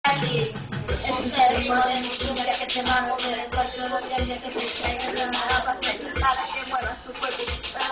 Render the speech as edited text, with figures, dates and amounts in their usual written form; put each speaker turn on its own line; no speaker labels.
aquí. Es el ritmo de mi cumbia que te mando, el cuarto de los días que te traiga de nada, para que muevas tu cuerpo.